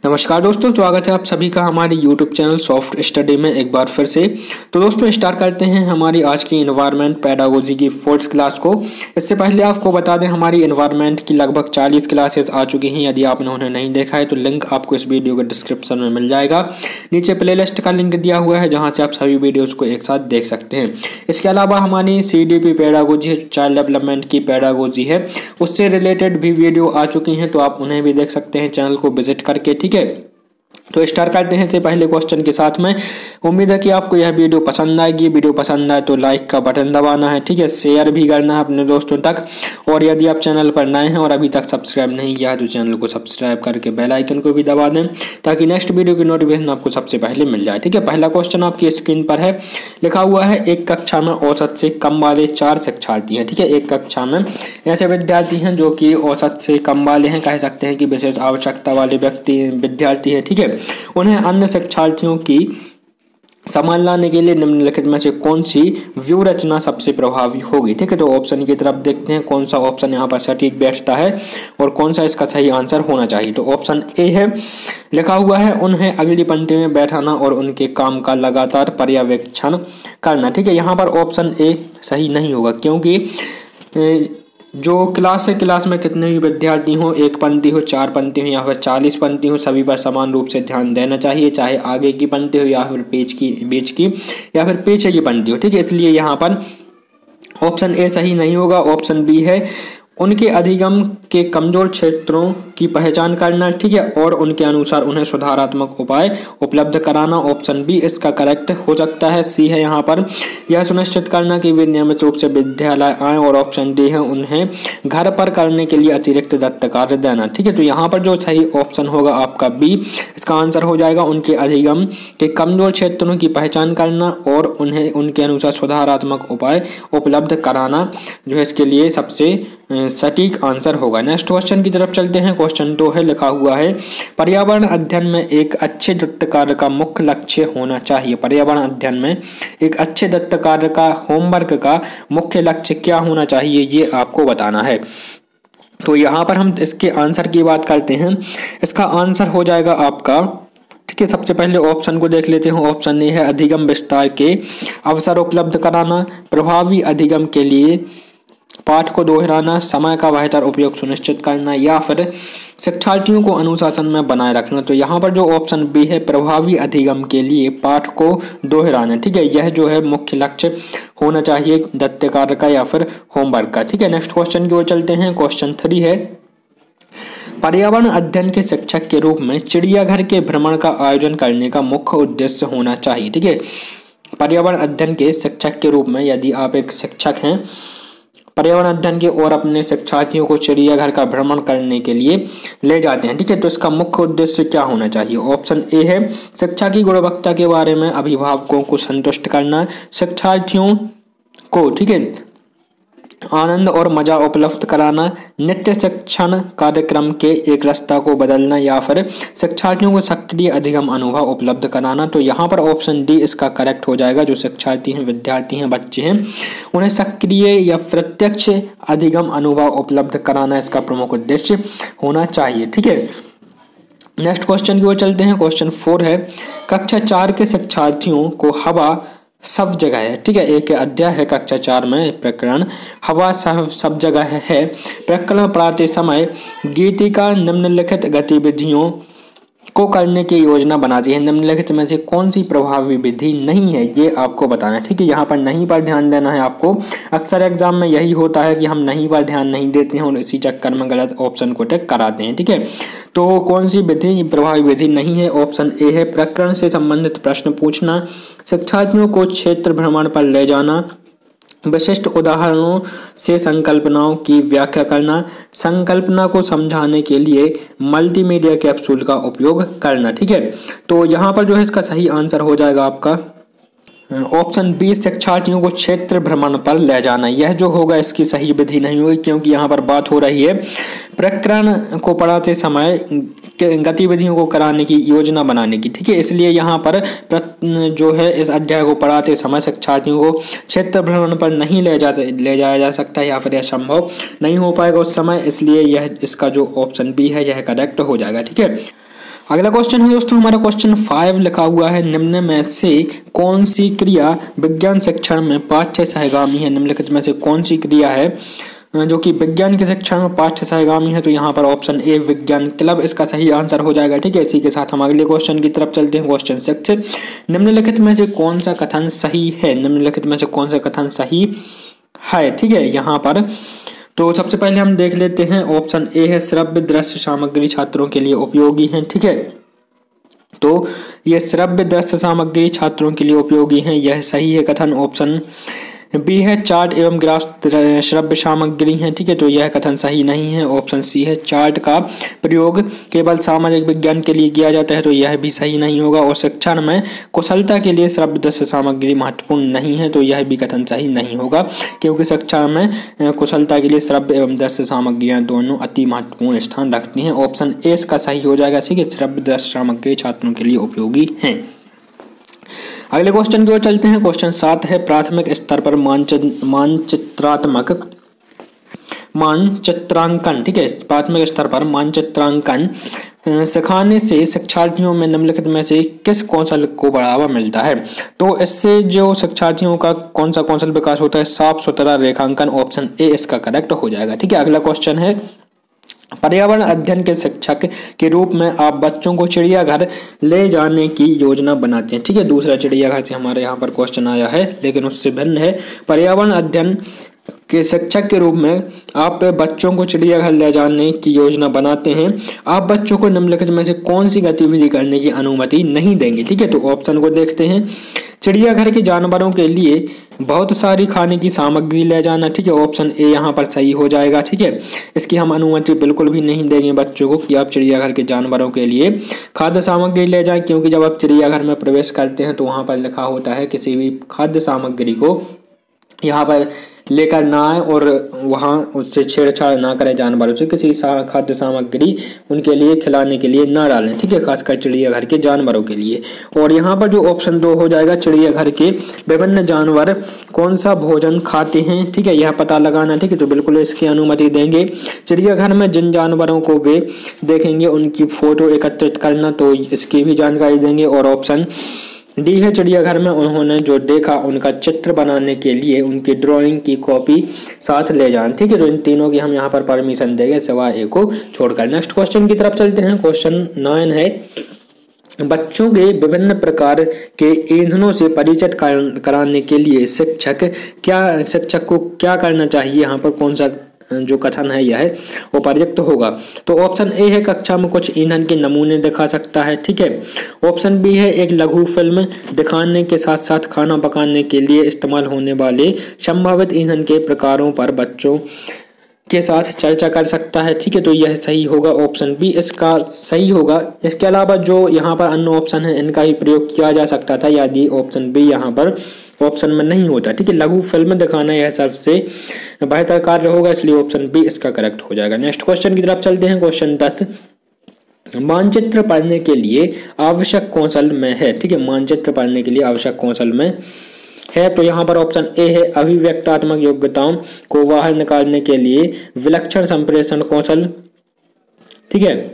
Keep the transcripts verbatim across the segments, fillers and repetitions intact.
नमस्कार दोस्तों, स्वागत है आप सभी का हमारे यूट्यूब चैनल सॉफ्ट स्टडी में एक बार फिर से। तो दोस्तों स्टार्ट करते हैं हमारी आज की एनवायरनमेंट पेडागोजी की फोर्थ क्लास को। इससे पहले आपको बता दें हमारी एनवायरनमेंट की लगभग चालीस क्लासेस आ चुकी हैं। यदि आपने उन्हें नहीं देखा है तो लिंक आपको इस वीडियो के डिस्क्रिप्शन में मिल जाएगा। नीचे प्लेलिस्ट का लिंक दिया हुआ है जहाँ से आप सभी वीडियोज़ को एक साथ देख सकते हैं। इसके अलावा हमारी C D P pedagogy child development की पेडागोजी है, उससे रिलेटेड भी वीडियो आ चुकी हैं, तो आप उन्हें भी देख सकते हैं चैनल को विजिट करके। ठीक है, तो स्टार्ट करते हैं से पहले क्वेश्चन के साथ में। उम्मीद है कि आपको यह वीडियो पसंद आएगी। वीडियो पसंद आए तो लाइक का बटन दबाना है, ठीक है, शेयर भी करना है अपने दोस्तों तक। और यदि आप चैनल पर नए हैं और अभी तक सब्सक्राइब नहीं किया है तो चैनल को सब्सक्राइब करके बेल आइकन को भी दबा दें ताकि नेक्स्ट वीडियो की नोटिफिकेशन आपको सबसे पहले मिल जाए। ठीक है, पहला क्वेश्चन आपकी स्क्रीन पर है, लिखा हुआ है एक कक्षा में औसत से कम वाले चार शिक्षार्थी हैं। ठीक है, एक कक्षा में ऐसे विद्यार्थी हैं जो कि औसत से कम वाले हैं, कह सकते हैं कि विशेष आवश्यकता वाले व्यक्ति विद्यार्थी है। ठीक है, उन्हें अन्य शिक्षार्थियों की सम्मान लाने के लिए निम्नलिखित में से कौन सी व्यू रचना सबसे प्रभावी होगी। ठीक है, तो ऑप्शन की तरफ देखते हैं कौन सा ऑप्शन यहाँ पर सटीक बैठता है और कौन सा इसका सही आंसर होना चाहिए। तो ऑप्शन ए है, लिखा हुआ है उन्हें अगली पंक्ति में बैठाना और उनके काम का लगातार पर्यवेक्षण करना। ठीक है, यहाँ पर ऑप्शन ए सही नहीं होगा क्योंकि जो क्लास है, क्लास में कितने भी विद्यार्थी हों, एक पंक्ति हो, चार पंक्ति हो या फिर चालीस पंक्ति हो, सभी पर समान रूप से ध्यान देना चाहिए, चाहे आगे की पंक्ति हो या फिर पेज की बीच की या फिर पीछे की पंक्ति हो। ठीक है, इसलिए यहाँ पर ऑप्शन ए सही नहीं होगा। ऑप्शन बी है उनके अधिगम के कमजोर क्षेत्रों की पहचान करना। ठीक है, और उनके अनुसार उन्हें सुधारात्मक उपाय उपलब्ध कराना। ऑप्शन बी इसका करेक्ट हो सकता है। सी है यहाँ पर यह सुनिश्चित करना कि वे नियमित रूप से विद्यालय आएँ। और ऑप्शन डी है उन्हें घर पर करने के लिए अतिरिक्त दत्त कार्य देना। ठीक है, तो यहाँ पर जो सही ऑप्शन होगा आपका बी, इसका आंसर हो जाएगा उनके अधिगम के कमजोर क्षेत्रों की पहचान करना और उन्हें उनके अनुसार सुधारात्मक उपाय उपलब्ध कराना, जो है इसके लिए सबसे सटीक आंसर होगा। नेक्स्ट क्वेश्चन की तरफ चलते हैं। क्वेश्चन दो है, लिखा हुआ है पर्यावरण अध्ययन में एक अच्छे दत्त कार्य का मुख्य लक्ष्य होना चाहिए। पर्यावरण अध्ययन में एक अच्छे दत्त कार्य का होमवर्क का मुख्य लक्ष्य क्या होना चाहिए, ये आपको बताना है। तो यहाँ पर हम इसके आंसर की बात करते हैं। इसका आंसर हो जाएगा आपका, ठीक है, सबसे पहले ऑप्शन को देख लेते हैं। ऑप्शन ए है अधिगम विस्तार के अवसर उपलब्ध कराना, प्रभावी अधिगम के लिए पाठ को दोहराना, समय का बेहतर उपयोग सुनिश्चित करना या फिर शिक्षार्थियों को अनुशासन में बनाए रखना। तो यहाँ पर जो ऑप्शन बी है प्रभावी अधिगम के लिए पाठ को दोहराना। ठीक है, यह जो है मुख्य लक्ष्य होना चाहिए दत्त कार्य का या फिर होमवर्क का। ठीक है, नेक्स्ट क्वेश्चन की ओर चलते हैं। क्वेश्चन थ्री है, पर्यावरण अध्ययन के शिक्षक के रूप में चिड़ियाघर के भ्रमण का आयोजन करने का मुख्य उद्देश्य होना चाहिए। ठीक है, पर्यावरण अध्ययन के शिक्षक के रूप में यदि आप एक शिक्षक हैं पर्यावरण अध्ययन के और अपने शिक्षार्थियों को चिड़ियाघर का भ्रमण करने के लिए ले जाते हैं, ठीक है, तो इसका मुख्य उद्देश्य क्या होना चाहिए। ऑप्शन ए है शिक्षा की गुणवत्ता के बारे में अभिभावकों को संतुष्ट करना, शिक्षार्थियों को, ठीक है, आनंद और मजा उपलब्ध कराना, नित्य शिक्षण कार्यक्रम के एक रास्ता को बदलना या फिर शिक्षार्थियों को सक्रिय अधिगम अनुभव उपलब्ध कराना। तो यहाँ पर ऑप्शन डी इसका करेक्ट हो जाएगा। जो शिक्षार्थी हैं, विद्यार्थी हैं, बच्चे हैं, उन्हें सक्रिय या प्रत्यक्ष अधिगम अनुभव उपलब्ध कराना इसका प्रमुख उद्देश्य होना चाहिए। ठीक है, नेक्स्ट क्वेश्चन की ओर चलते हैं। क्वेश्चन फोर है, कक्षा चार के शिक्षार्थियों को हवा सब जगह है। ठीक है, एक अध्याय है कक्षा चार में प्रकरण हवा सब सब जगह है। प्रकरण पढ़ाते समय गीतिका निम्नलिखित गतिविधियों को करने की योजना बनाती है। निम्नलिखित में से कौन सी प्रभावी विधि नहीं है, ये आपको बताना है। ठीक है, यहाँ पर नहीं पर ध्यान देना है आपको। अक्सर एग्जाम में यही होता है कि हम नहीं पर ध्यान नहीं देते हैं और इसी चक्कर में गलत ऑप्शन को टिक कराते हैं। ठीक है, तो कौन सी विधि प्रभावी विधि नहीं है। ऑप्शन ए है प्रकरण से संबंधित प्रश्न पूछना, शिक्षार्थियों को क्षेत्र भ्रमण पर ले जाना, विशिष्ट उदाहरणों से संकल्पनाओं की व्याख्या करना, संकल्पना को समझाने के लिए मल्टीमीडिया कैप्सूल का उपयोग करना। ठीक है, तो यहाँ पर जो है इसका सही आंसर हो जाएगा आपका ऑप्शन बी, शिक्षार्थियों को क्षेत्र भ्रमण पर ले जाना। यह जो होगा इसकी सही विधि नहीं होगी क्योंकि यहाँ पर बात हो रही है प्रकरण को पढ़ाते समय गतिविधियों को कराने की योजना बनाने की। ठीक है, इसलिए यहाँ पर जो है इस अध्याय को पढ़ाते समय शिक्षार्थियों को क्षेत्र भ्रमण पर नहीं ले जा ले जाया जा सकता या फिर यह संभव नहीं हो पाएगा उस समय, इसलिए यह इसका जो ऑप्शन बी है यह करेक्ट हो जाएगा। ठीक है, अगला क्वेश्चन है दोस्तों हमारा क्वेश्चन फाइव लिखा हुआ है, निम्न में से कौन सी क्रिया विज्ञान शिक्षण में पाठ्य सहगामी है। निम्नलिखित में से कौन सी क्रिया है जो कि विज्ञान के शिक्षण में पाठ्य सहगामी है। तो यहाँ पर ऑप्शन ए विज्ञान क्लब इसका सही आंसर हो जाएगा। ठीक है, इसी के साथ हम अगले क्वेश्चन की तरफ चलते हैं। क्वेश्चन सिक्स, निम्नलिखित में से कौन सा कथन सही है। निम्नलिखित में से कौन सा कथन सही है। ठीक है, यहाँ पर तो सबसे पहले हम देख लेते हैं। ऑप्शन ए है श्रव्य दृश्य सामग्री छात्रों के लिए उपयोगी है। ठीक है, तो ये श्रव्य दृश्य सामग्री छात्रों के लिए उपयोगी है, यह सही है कथन। ऑप्शन बी है चार्ट एवं ग्राफ श्रव्य सामग्री है। ठीक है, तो यह कथन सही नहीं है। ऑप्शन सी है चार्ट का प्रयोग केवल सामाजिक विज्ञान के लिए किया जाता है, तो यह भी सही नहीं होगा। और शिक्षण में कुशलता के लिए श्रव्य दृश्य सामग्री महत्वपूर्ण नहीं है, तो यह भी कथन सही नहीं होगा, क्योंकि शिक्षण में कुशलता के लिए श्रव्य एवं दृश्य सामग्रियां दोनों अति महत्वपूर्ण स्थान रखती हैं। ऑप्शन ए इसका सही हो जाएगा। ठीक है, श्रव्य दृश्य सामग्री छात्रों के लिए उपयोगी है। अगले क्वेश्चन की ओर चलते हैं। क्वेश्चन सात है, प्राथमिक स्तर पर मानचित्रात्मक मानचित्रांकन। ठीक है, प्राथमिक स्तर पर मानचित्रांकन सिखाने से शिक्षार्थियों में निम्नलिखित में से किस कौशल को बढ़ावा मिलता है। तो इससे जो शिक्षार्थियों का कौन सा कौशल विकास होता है, साफ सुथरा रेखांकन। ऑप्शन ए इसका करेक्ट हो जाएगा। ठीक है, अगला क्वेश्चन है, पर्यावरण अध्ययन के शिक्षक के रूप में आप बच्चों को चिड़ियाघर ले जाने की योजना बनाते हैं। ठीक है, दूसरा चिड़ियाघर से हमारे यहाँ पर क्वेश्चन आया है, लेकिन उससे भिन्न है। पर्यावरण अध्ययन के शिक्षक के रूप में आप बच्चों को चिड़ियाघर ले जाने की योजना बनाते हैं। आप बच्चों को निम्नलिखित में से कौन सी गतिविधि करने की अनुमति नहीं देंगे। ठीक है, तो ऑप्शन को देखते हैं। चिड़ियाघर के जानवरों के लिए बहुत सारी खाने की सामग्री ले जाना। ठीक है, ऑप्शन ए यहाँ पर सही हो जाएगा। ठीक है, इसकी हम अनुमति बिल्कुल भी नहीं देंगे बच्चों को कि आप चिड़ियाघर के जानवरों के लिए खाद्य सामग्री ले जाएं, क्योंकि जब आप चिड़ियाघर में प्रवेश करते हैं तो वहाँ पर लिखा होता है किसी भी खाद्य सामग्री को यहाँ पर लेकर ना आए और वहाँ उससे छेड़छाड़ ना करें, जानवरों से किसी खाद्य सामग्री उनके लिए खिलाने के लिए ना डालें। ठीक है, खासकर चिड़ियाघर के जानवरों के लिए। और यहाँ पर जो ऑप्शन दो हो जाएगा, चिड़ियाघर के विभिन्न जानवर कौन सा भोजन खाते हैं। ठीक है, यह पता लगाना। ठीक है, तो बिल्कुल इसकी अनुमति देंगे। चिड़ियाघर में जिन जानवरों को वे देखेंगे उनकी फोटो एकत्रित करना, तो इसकी भी जानकारी देंगे। और ऑप्शन डी है, चिड़ियाघर में उन्होंने जो देखा उनका चित्र बनाने के लिए उनकी ड्राइंग की कॉपी साथ ले जाएं। ठीक है, तो इन तीनों की हम यहाँ पर परमिशन देंगे सिवाय एक को छोड़कर। नेक्स्ट क्वेश्चन की तरफ चलते हैं। क्वेश्चन नाइन है, बच्चों के विभिन्न प्रकार के ईंधनों से परिचित कराने के लिए शिक्षक क्या शिक्षक को क्या करना चाहिए। यहाँ पर कौन सा जो कथन है यह वो पर्याप्त होगा। तो ऑप्शन ए है, कक्षा में कुछ ईंधन के नमूने दिखा सकता है। ठीक है, ऑप्शन बी है, एक लघु फिल्म दिखाने के साथ साथ खाना पकाने के लिए इस्तेमाल होने वाले संभावित ईंधन के प्रकारों पर बच्चों के साथ चर्चा कर सकता है। ठीक है, तो यह सही होगा। ऑप्शन बी इसका सही होगा। इसके अलावा जो यहाँ पर अन्य ऑप्शन है इनका ही प्रयोग किया जा सकता था यदि ऑप्शन बी यहाँ पर ऑप्शन में नहीं होता। ठीक है, लघु फिल्म दिखाना यह सबसे बेहतर कार्य होगा, इसलिए ऑप्शन बी इसका करेक्ट हो जाएगा। नेक्स्ट क्वेश्चन की तरफ चलते हैं। क्वेश्चन दस, मानचित्र पढ़ने के लिए आवश्यक कौशल में है। ठीक है, मानचित्र पढ़ने के लिए आवश्यक कौशल में है, तो यहाँ पर ऑप्शन ए है, अभिव्यक्तात्मक योग्यताओं को बाहर निकालने के लिए विलक्षण संप्रेषण कौशल। ठीक है,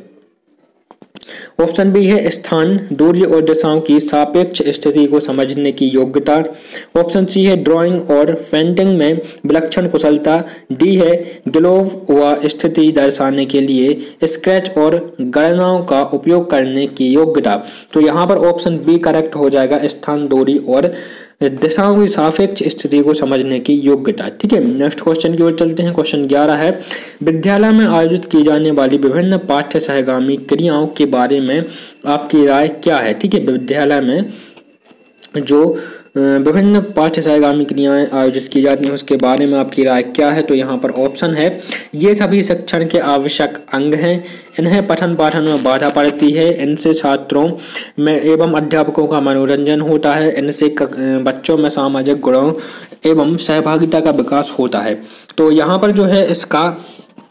ऑप्शन बी है, स्थान, दूरी और दिशाओं की सापेक्ष स्थिति को समझने की योग्यता। ऑप्शन सी है, ड्राइंग और पेंटिंग में विलक्षण कुशलता। डी है, ग्लोव व स्थिति दर्शाने के लिए स्केच और गणनाओं का उपयोग करने की योग्यता। तो यहाँ पर ऑप्शन बी करेक्ट हो जाएगा, स्थान, दूरी और दिशाओं की सापेक्ष स्थिति को समझने की योग्यता। ठीक है, नेक्स्ट क्वेश्चन की ओर चलते हैं। क्वेश्चन ग्यारह है, विद्यालय में आयोजित की जाने वाली विभिन्न पाठ्य सहगामी क्रियाओं के बारे में आपकी राय क्या है। ठीक है, विद्यालय में जो विभिन्न पाठ्य सहगामी क्रियाएं आयोजित की जाती हैं उसके बारे में आपकी राय क्या है। तो यहाँ पर ऑप्शन है, ये सभी शिक्षण के आवश्यक अंग हैं, इन्हें पठन पाठन में बाधा पड़ती है, इनसे छात्रों में एवं अध्यापकों का मनोरंजन होता है, इनसे बच्चों में सामाजिक गुणों एवं सहभागिता का विकास होता है। तो यहाँ पर जो है इसका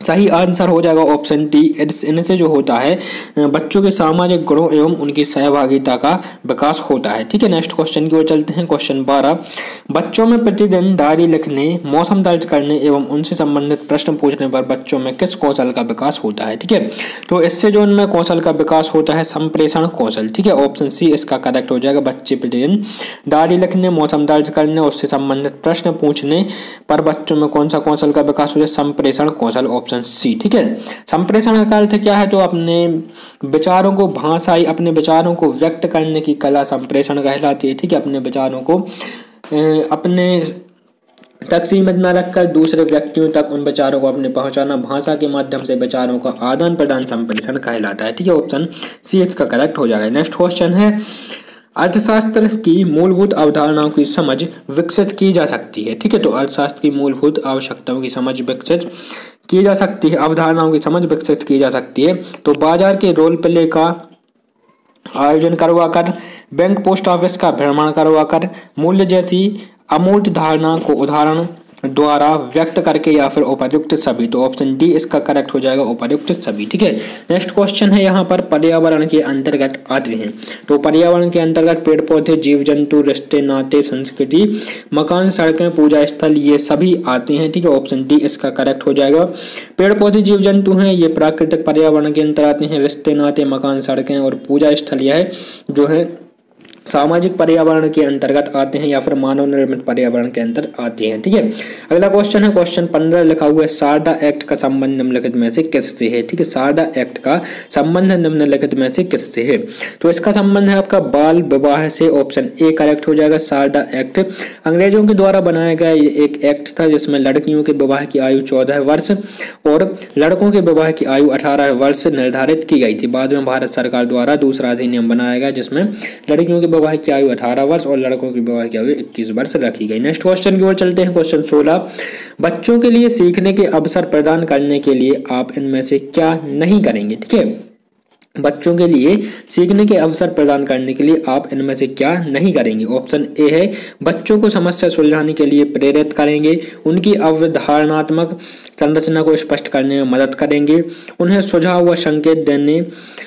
सही आंसर हो जाएगा ऑप्शन डी। इनसे जो होता है बच्चों के सामाजिक गुणों एवं उनकी सहभागिता का विकास होता है। ठीक है, नेक्स्ट क्वेश्चन की ओर चलते हैं। क्वेश्चन बारह, बच्चों में प्रतिदिन डायरी लिखने, मौसम दर्ज करने एवं उनसे संबंधित प्रश्न पूछने पर बच्चों में किस कौशल का विकास होता है। ठीक है, तो इससे जो उनमें कौशल का विकास होता है संप्रेषण कौशल। ठीक है, ऑप्शन सी इसका करेक्ट हो जाएगा। बच्चे प्रतिदिन डायरी लिखने, मौसम दर्ज करने और उससे संबंधित प्रश्न पूछने पर बच्चों में कौन सा कौशल का विकास होता है? संप्रेषण कौशल, ऑप्शन सी। ठीक है, संप्रेषण का अर्थ क्या है? तो अपने विचारों को भाषाई अपने विचारों को व्यक्त करने की कला संप्रेषण कहलाती है। ठीक है, अपने विचारों को अपने तक सीमित न रखकर दूसरे व्यक्तियों तक उन विचारों को अपने पहुंचाना, भाषा के माध्यम से विचारों का आदान प्रदान संप्रेषण कहलाता है। ठीक है, ऑप्शन सी इसका करेक्ट हो जाएगा। नेक्स्ट क्वेश्चन है, अर्थशास्त्र की मूलभूत अवधारणाओं की समझ विकसित की जा सकती है। ठीक है, तो अर्थशास्त्र की मूलभूत आवश्यकताओं की समझ विकसित की जा सकती है, अवधारणाओं की समझ विकसित की जा सकती है। तो बाजार के रोल प्ले का आयोजन करवाकर, बैंक पोस्ट ऑफिस का भ्रमण करवाकर, मूल्य जैसी अमूर्त धारणा को उदाहरण द्वारा व्यक्त करके, या फिर उपर्युक्त सभी। तो ऑप्शन डी इसका करेक्ट हो जाएगा, उपर्युक्त सभी। ठीक है, नेक्स्ट क्वेश्चन है यहाँ पर पर्यावरण के अंतर्गत आते हैं। तो पर्यावरण के अंतर्गत पेड़ पौधे, जीव जंतु, रिश्ते नाते, संस्कृति, मकान, सड़कें, पूजा स्थल, ये सभी आते हैं। ठीक है, ऑप्शन डी इसका करेक्ट हो जाएगा। पेड़ पौधे जीव जंतु हैं, ये प्राकृतिक पर्यावरण के अंतर आते हैं। रिश्ते नाते, मकान, सड़कें और पूजा स्थल यह जो है सामाजिक पर्यावरण के अंतर्गत आते हैं या फिर मानव निर्मित पर्यावरण के अंतर आते हैं। ठीक है, अगला क्वेश्चन है क्वेश्चन पंद्रह, लिखा हुआ है शारदा एक्ट का संबंध निम्नलिखित में से किससे है। ठीक है, शारदा एक्ट का संबंध निम्नलिखित में से किससे है? तो इसका संबंध है आपका बाल विवाह से, ऑप्शन ए करेक्ट हो जाएगा। शारदा एक्ट अंग्रेजों के द्वारा बनाया गया एक एक्ट था जिसमें लड़कियों के विवाह की आयु चौदह वर्ष और लड़कों के विवाह की आयु अठारह वर्ष निर्धारित की गई थी। बाद में भारत सरकार द्वारा दूसरा अधिनियम बनाया गया जिसमें लड़कियों के विवाह की आयु अठारह वर्ष और लड़कों की विवाह की आयु इक्कीस वर्ष रखी गई। नेक्स्ट क्वेश्चन की ओर चलते हैं। क्वेश्चन सोलह, बच्चों के लिए सीखने के अवसर प्रदान करने के लिए आप इनमें से क्या नहीं करेंगे? ठीक है, बच्चों के लिए सीखने के अवसर प्रदान करने के लिए आप इनमें से क्या नहीं करेंगे? ऑप्शन ए है बच्चों को समस्या सुलझाने के लिए प्रेरित करेंगे, उनकी अवधारणात्मक संरचना को स्पष्ट करने में मदद करेंगे, उन्हें सुझाव व संकेत देने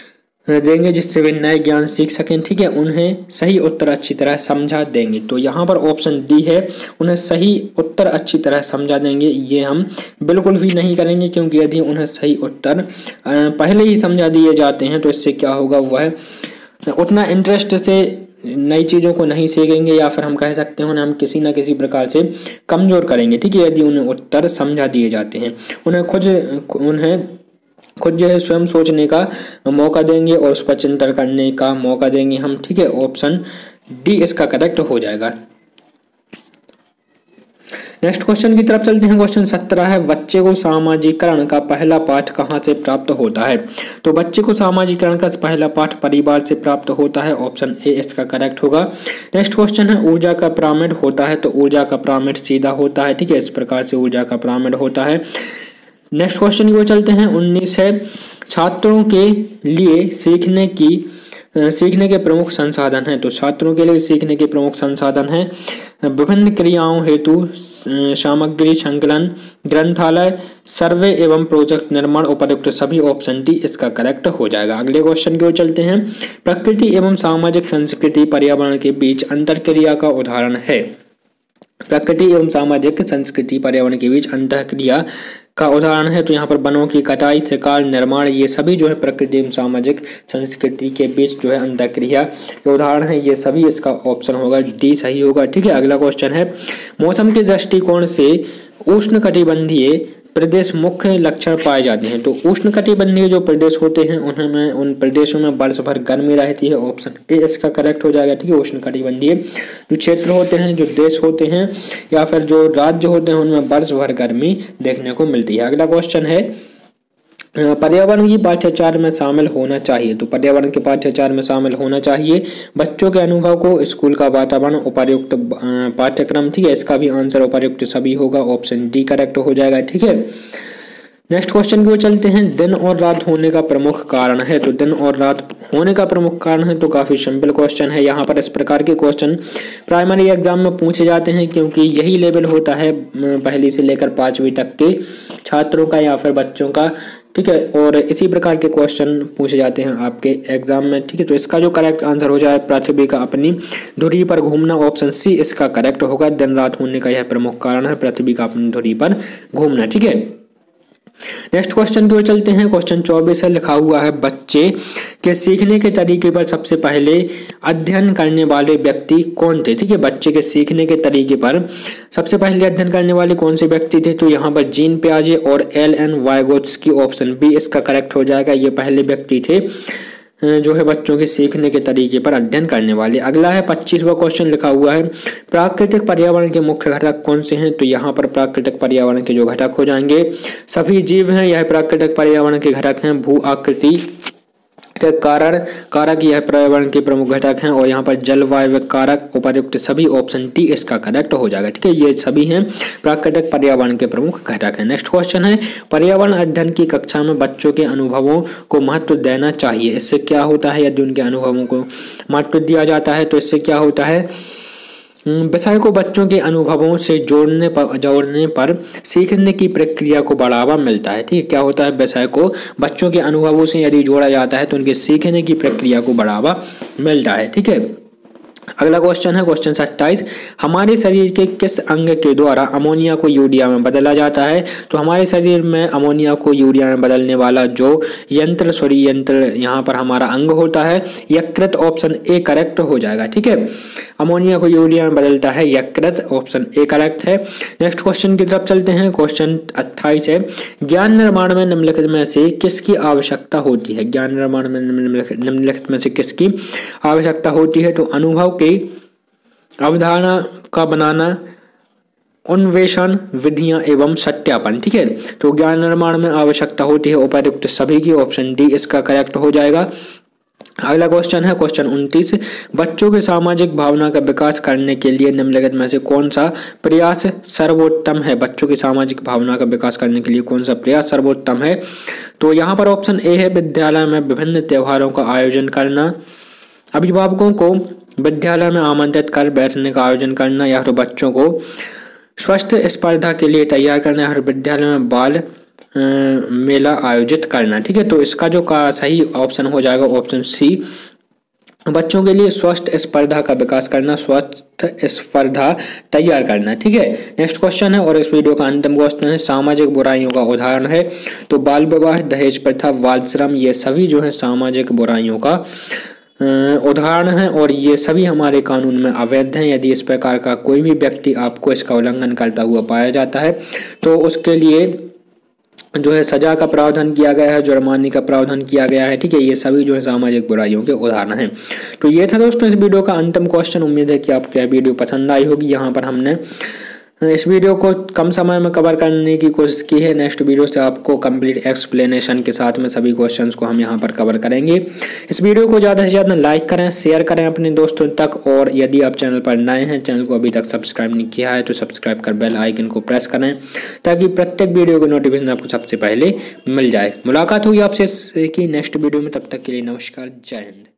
देंगे जिससे वे नए ज्ञान सीख सकें। ठीक है, उन्हें सही उत्तर अच्छी तरह समझा देंगे। तो यहाँ पर ऑप्शन डी है, उन्हें सही उत्तर अच्छी तरह समझा देंगे। ये हम बिल्कुल भी नहीं करेंगे, क्योंकि यदि उन्हें सही उत्तर पहले ही समझा दिए जाते हैं तो इससे क्या होगा, वह उतना इंटरेस्ट से नई चीज़ों को नहीं सीखेंगे, या फिर हम कह सकते हैं उन्हें हम किसी न किसी प्रकार से कमज़ोर करेंगे। ठीक है, यदि उन्हें उत्तर समझा दिए जाते हैं, उन्हें खुद उन्हें खुद जो है स्वयं सोचने का मौका देंगे और उस पर चिंतन करने का मौका देंगे हम। ठीक है, ऑप्शन डी इसका करेक्ट हो जाएगा। नेक्स्ट क्वेश्चन की तरफ चलते हैं। क्वेश्चन सत्रह है, बच्चे को सामाजिकरण का पहला पाठ कहाँ से प्राप्त होता है? तो बच्चे को सामाजिकरण का पहला पाठ परिवार से प्राप्त होता है, ऑप्शन ए इसका करेक्ट होगा। नेक्स्ट क्वेश्चन है, ऊर्जा का पिरामिड होता है? तो ऊर्जा का पिरामिड सीधा होता है। ठीक है, इस प्रकार से ऊर्जा का पिरामिड होता है। नेक्स्ट क्वेश्चन की ओर चलते हैं। उन्नीस है, छात्रों के लिए सीखने की सीखने के प्रमुख संसाधन हैं? तो छात्रों के लिए सीखने के प्रमुख संसाधन हैं विभिन्न क्रियाओं हेतु सामग्री संकलन, ग्रंथालय, सर्वे एवं प्रोजेक्ट निर्माण, उपर्युक्त सभी। ऑप्शन डी इसका करेक्ट हो जाएगा। अगले क्वेश्चन की ओर चलते हैं। प्रकृति एवं सामाजिक संस्कृति पर्यावरण के बीच अंतरक्रिया का उदाहरण है? प्रकृति एवं सामाजिक संस्कृति पर्यावरण के बीच अंतःक्रिया का उदाहरण है। तो यहाँ पर वनों की कटाई, शिकार, निर्माण, ये सभी जो है प्रकृति एवं सामाजिक संस्कृति के बीच जो है अंतःक्रिया के उदाहरण है। ये सभी इसका ऑप्शन होगा, डी सही होगा। ठीक है, अगला क्वेश्चन है, मौसम के दृष्टिकोण से उष्णकटिबंधीय प्रदेश मुख्य लक्षण पाए जाते हैं? तो उष्णकटिबंधीय जो प्रदेश होते हैं उनमें उन प्रदेशों में वर्ष भर गर्मी रहती है, ऑप्शन ए इसका करेक्ट हो जाएगा। ठीक है, उष्णकटिबंधीय जो क्षेत्र होते हैं, जो देश होते हैं या फिर जो राज्य होते हैं, उनमें वर्ष भर गर्मी देखने को मिलती है। अगला क्वेश्चन है, पर्यावरण की पाठ्यचार में शामिल होना चाहिए? तो पर्यावरण के पाठ्यचार में शामिल होना चाहिए बच्चों के अनुभव को, स्कूल का वातावरण, उपर्युक्त पाठ्यक्रम। ठीक है, इसका भी आंसर उपर्युक्त सभी होगा, ऑप्शन डी करेक्ट हो जाएगा। ठीक है, नेक्स्ट क्वेश्चन की ओर चलते हैं। दिन और रात होने का प्रमुख कारण है। तो दिन और रात होने का प्रमुख कारण है तो काफ़ी सिंपल क्वेश्चन है। यहाँ पर इस प्रकार के क्वेश्चन प्राइमरी एग्जाम में पूछे जाते हैं क्योंकि यही लेवल होता है पहली से लेकर पाँचवीं तक के छात्रों का या फिर बच्चों का, ठीक है। और इसी प्रकार के क्वेश्चन पूछे जाते हैं आपके एग्जाम में, ठीक है। तो इसका जो करेक्ट आंसर हो जाए पृथ्वी का अपनी धुरी पर घूमना, ऑप्शन सी इसका करेक्ट होगा। दिन रात होने का यह प्रमुख कारण है पृथ्वी का अपनी धुरी पर घूमना, ठीक है। नेक्स्ट क्वेश्चन की ओर चलते हैं। क्वेश्चन चौबीस है, लिखा हुआ है बच्चे के सीखने के तरीके पर सबसे पहले अध्ययन करने वाले व्यक्ति कौन थे, ठीक है। बच्चे के सीखने के तरीके पर सबसे पहले अध्ययन करने वाले कौन से व्यक्ति थे, तो यहाँ पर जीन पियाजे और L N Vygotsky, option B इसका करेक्ट हो जाएगा। ये पहले व्यक्ति थे जो है बच्चों के सीखने के तरीके पर अध्ययन करने वाले। अगला है पच्चीसवां क्वेश्चन, लिखा हुआ है प्राकृतिक पर्यावरण के मुख्य घटक कौन से हैं, तो यहाँ पर प्राकृतिक पर्यावरण के जो घटक हो जाएंगे सभी जीव हैं, यह प्राकृतिक पर्यावरण के घटक हैं। भू आकृति के कारण कारक यह पर्यावरण के प्रमुख घटक हैं और यहाँ पर जलवायु कारक उपर्युक्त सभी, ऑप्शन टी इसका करेक्ट हो जाएगा, ठीक है। ये सभी हैं प्राकृतिक पर्यावरण के प्रमुख घटक हैं। नेक्स्ट क्वेश्चन है, पर्यावरण अध्ययन की कक्षा में बच्चों के अनुभवों को महत्व देना चाहिए। इससे क्या होता है, यदि उनके अनुभवों को महत्व दिया जाता है तो इससे क्या होता है, विषय को बच्चों के अनुभवों से जोड़ने पर जोड़ने पर सीखने की प्रक्रिया को बढ़ावा मिलता है, ठीक है। क्या होता है, विषय को बच्चों के अनुभवों से यदि जोड़ा जाता है तो उनके सीखने की प्रक्रिया को बढ़ावा मिलता है, ठीक है। अगला क्वेश्चन है क्वेश्चन सत्ताईस, हमारे शरीर के किस अंग के द्वारा अमोनिया को यूरिया में बदला जाता है, तो हमारे शरीर में अमोनिया को यूरिया में बदलने वाला जो यंत्र सॉरी यंत्र यहाँ पर हमारा अंग होता है यकृत, ऑप्शन ए करेक्ट हो जाएगा, ठीक है। अमोनिया को यूरिया में बदलता है यकृत, ऑप्शन ए करेक्ट है। नेक्स्ट क्वेश्चन की तरफ चलते हैं। क्वेश्चन अट्ठाईस है, ज्ञान निर्माण में निम्नलिखित में से किसकी आवश्यकता होती है। ज्ञान निर्माण में निम्नलिखित में से किसकी आवश्यकता होती है, तो अनुभव की अवधारणा का बनाना, अन्वेषण, विधियां एवं सत्यापन, ठीक है। तो ज्ञान निर्माण में आवश्यकता होती है उपर्युक्त सभी की, ऑप्शन डी इसका करेक्ट हो जाएगा। अगला क्वेश्चन है क्वेश्चन उनतीस, बच्चों के सामाजिक भावना का विकास करने के लिए निम्नलिखित में से कौन सा प्रयास सर्वोत्तम है। बच्चों की सामाजिक भावना का विकास करने के लिए कौन सा प्रयास सर्वोत्तम है, तो यहाँ पर ऑप्शन ए है विद्यालय में विभिन्न त्योहारों का आयोजन करना, अभिभावकों को विद्यालय में आमंत्रित कर बैठने का आयोजन करना, या तो बच्चों को स्वस्थ स्पर्धा के लिए तैयार करना, या विद्यालय में बाल आ, मेला आयोजित करना, ठीक है। तो इसका जो का सही ऑप्शन हो जाएगा ऑप्शन सी, बच्चों के लिए स्वस्थ स्पर्धा का विकास करना, स्वस्थ स्पर्धा तैयार करना, ठीक है। नेक्स्ट क्वेश्चन है और इस वीडियो का अंतिम क्वेश्चन है, सामाजिक बुराइयों का उदाहरण है, तो बाल विवाह, दहेज प्रथा, बाल श्रम, ये सभी जो है सामाजिक बुराइयों का उदाहरण है और ये सभी हमारे कानून में अवैध हैं। यदि इस प्रकार का कोई भी व्यक्ति आपको इसका उल्लंघन करता हुआ पाया जाता है तो उसके लिए जो है सजा का प्रावधान किया गया है, जुर्माने का प्रावधान किया गया है, ठीक है। ये सभी जो है सामाजिक बुराइयों के उदाहरण हैं। तो ये था दोस्तों इस वीडियो का अंतिम क्वेश्चन। उम्मीद है कि आपको यह वीडियो पसंद आई होगी। यहाँ पर हमने इस वीडियो को कम समय में कवर करने की कोशिश की है। नेक्स्ट वीडियो से आपको कंप्लीट एक्सप्लेनेशन के साथ में सभी क्वेश्चंस को हम यहाँ पर कवर करेंगे। इस वीडियो को ज़्यादा से ज़्यादा लाइक करें, शेयर करें अपने दोस्तों तक, और यदि आप चैनल पर नए हैं, चैनल को अभी तक सब्सक्राइब नहीं किया है तो सब्सक्राइब कर बेल आइकन को प्रेस करें ताकि प्रत्येक वीडियो की नोटिफिकेशन आपको सबसे पहले मिल जाए। मुलाकात हुई आपसे की नेक्स्ट वीडियो में, तब तक के लिए नमस्कार, जय हिंद।